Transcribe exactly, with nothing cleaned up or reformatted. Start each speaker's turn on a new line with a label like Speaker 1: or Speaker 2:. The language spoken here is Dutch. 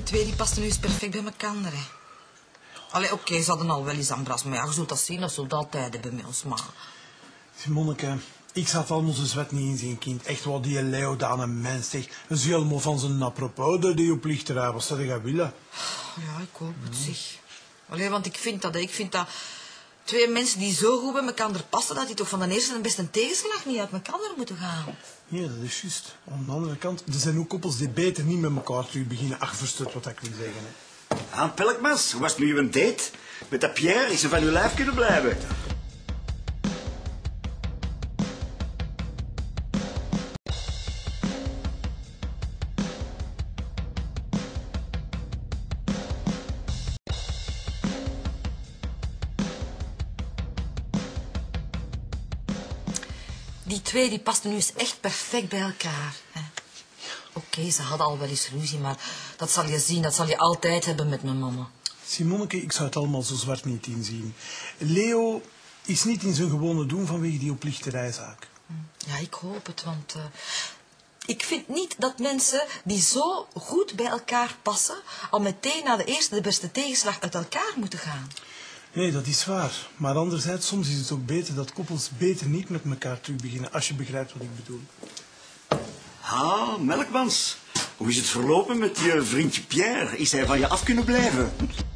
Speaker 1: twee die pasten nu eens perfect bij elkaar, hè. Allee, oké, okay, ze hadden al wel eens ambras, maar ja, je zult dat zien, dat zult altijd hebben bij ons, maar...
Speaker 2: Simonneke, ik zat al onze zwet niet in zijn kind. Echt wel die Leo dan een mens, zeg. Een helemaal van zijn apropos, dat die oplichterij, wat zou je willen?
Speaker 1: Ja, ik hoop het, zeg. Allee, want ik vind dat, hè. Ik vind dat twee mensen die zo goed bij elkaar passen, dat die toch van de eerste en beste tegenslag niet uit elkaar moeten gaan.
Speaker 2: Ja, dat is juist. Aan de andere kant, er zijn ook koppels die beter niet met elkaar terug beginnen. Ach, verstuurt wat ik wil zeggen, hè.
Speaker 3: Aan Pelkmans, hoe was het nu uw date? Met dat Pierre is ze van uw lijf kunnen blijven.
Speaker 1: Die twee die pasten nu eens echt perfect bij elkaar. Oké, okay, ze hadden al wel eens ruzie, maar dat zal je zien, dat zal je altijd hebben met mijn mama.
Speaker 2: Simonneke, ik zou het allemaal zo zwart niet inzien. Leo is niet in zijn gewone doen vanwege die oplichterrijzaak.
Speaker 1: Ja, ik hoop het, want uh, ik vind niet dat mensen die zo goed bij elkaar passen, al meteen na de eerste de beste tegenslag uit elkaar moeten gaan.
Speaker 2: Nee, dat is waar. Maar anderzijds, soms is het ook beter dat koppels beter niet met elkaar terug beginnen, als je begrijpt wat ik bedoel.
Speaker 3: Ah, Melkmans. Hoe is het verlopen met je vriendje Pierre? Is hij van je af kunnen blijven?